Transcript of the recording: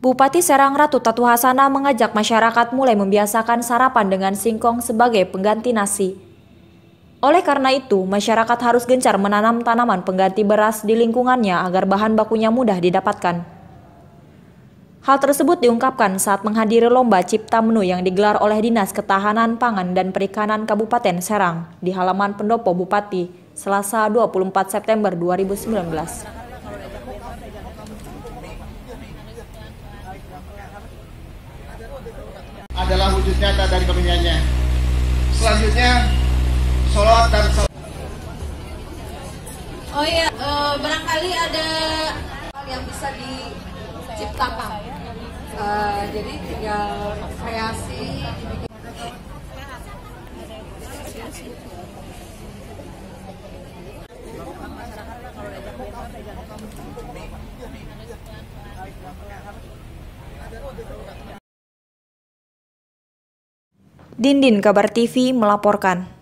Bupati Serang Ratu Tatu Hasana mengajak masyarakat mulai membiasakan sarapan dengan singkong sebagai pengganti nasi. Oleh karena itu, masyarakat harus gencar menanam tanaman pengganti beras di lingkungannya agar bahan bakunya mudah didapatkan. Hal tersebut diungkapkan saat menghadiri lomba cipta menu yang digelar oleh Dinas Ketahanan Pangan dan Perikanan Kabupaten Serang di halaman pendopo Bupati, Selasa 24 September 2019. Adalah wujud nyata dari kepemimpinannya. Selanjutnya, sholawat dan salam. Oh iya, barangkali ada yang bisa diciptakan. Jadi tinggal kreasi. Dindin Kabar TV melaporkan.